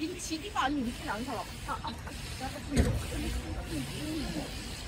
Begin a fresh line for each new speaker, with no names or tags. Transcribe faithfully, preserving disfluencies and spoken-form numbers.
이게 지리가 아니면 느낌이 안 살아. 아, 아, 약간 좀